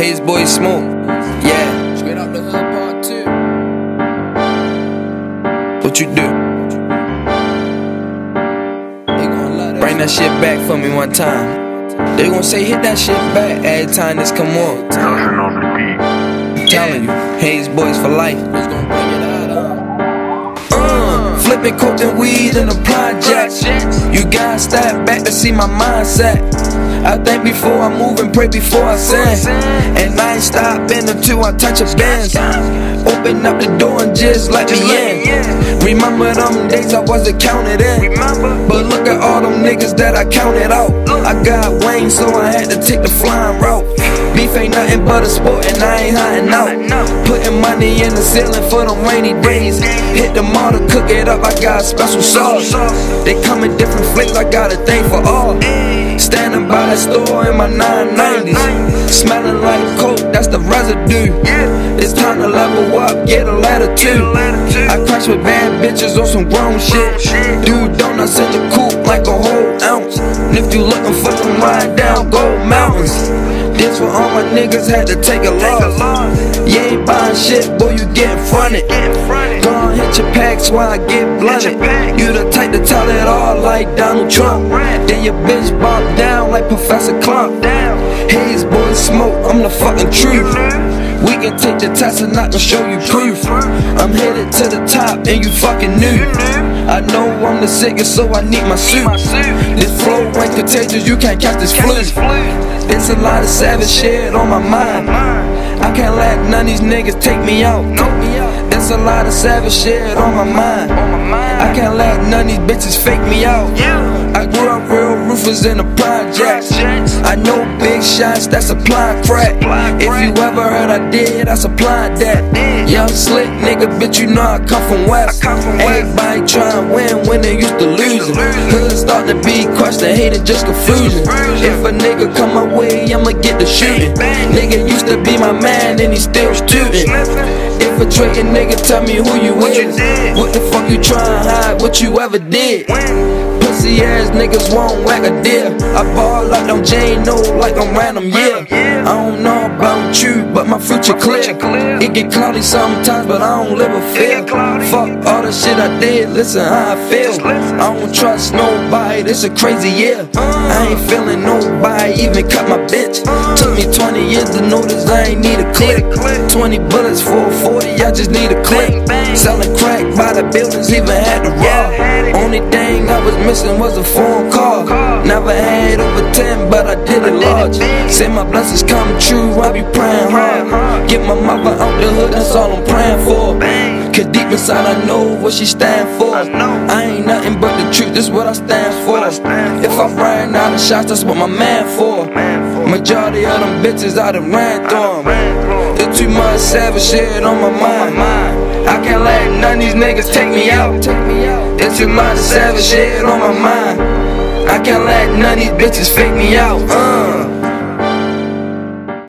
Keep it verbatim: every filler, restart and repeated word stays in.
Hayes Boy Smoke, yeah. Straight out the hood part two. What you do? They gon' love that. Bring that shit back for me one time. They gon' say hit that shit back every time this come on. I'm telling you, Hayes Boys for life. It's gon' bring it out, huh? Uh, flipping coke and weed in the projects. You gotta step back to see my mindset. I think before I move and pray before I sin. And I ain't stopping until I touch a Benz. Open up the door and just let me in. Remember them days I wasn't counted in. But look at all them niggas that I counted out. I got Wayne, so I had to take the flying route. Beef ain't nothing but a sport and I ain't hiding out. Putting money in the ceiling for them rainy days. Hit the mall to cook it up, I got a special sauce. They come in different flavors, I got a thing for all. Standing by that store in my nine nineties, smelling like coke, that's the residue. It's time to level up, get a ladder too. I crash with bad bitches on some grown shit. Do donuts in the coupe like a whole ounce. And if you looking for them ride down gold mountains, this for all my niggas had to take a loss. You ain't buying shit, boy, you getting fronted. Go on, hit your packs while I get blunted. You the type to tell it all like Donald Trump. Then your bitch bop down like Professor Clump. Hayes Boy Smoke, I'm the fucking truth. We can take the test and I can show you proof. I'm headed to the top and you fucking knew. I know I'm the sickest, so I need my suit. This flow ain't contagious, you can't catch this flu. It's a lot of savage shit on my mind. I can't let none of these niggas take me out. It's a lot of savage shit on my mind. I can't let none of these bitches fake me out. I grew up real ruthless in the projects. I know big shots that supply crack. If you ever heard I did, I supplied that. Young slick nigga, bitch, you know I come from West. Everybody tryna win when they used to losing. Hood start to be questioned, hated just confusion. If a nigga come my way, I'ma get the shooting. Nigga used to be my man and he still shooting. Infiltrating nigga, tell me who you is. What the fuck you tryna hide, what you ever did? Pussy ass niggas won't whack a deal. I ball like them Jane know like I'm random, yeah. I don't know about you, but my future clear. It get cloudy sometimes, but I don't live a fear. Fuck all the shit I did, listen how I feel. I don't trust nobody, this a crazy year. I ain't feeling nobody, even cut my bitch. Took me twenty years to notice I ain't need a clip. Twenty bullets for a forty, I just need a clip. Selling crack by the buildings, even had to rob. Only thing I was missing was a phone call. Never had over ten, but I did it large. Say my blessings come true, I be praying hard. Get my mother out the hood, that's all I'm praying for. Cause deep inside I know what she stand for. I ain't nothing but the truth, this what I stand for. If I'm riding out of shots, that's what my man for. Majority of them bitches I done ran through them. There's too much savage shit on my mind. I can't let none of these niggas take me out. There's too much savage shit on my mind. I can't let none of these bitches fake me out. Uh.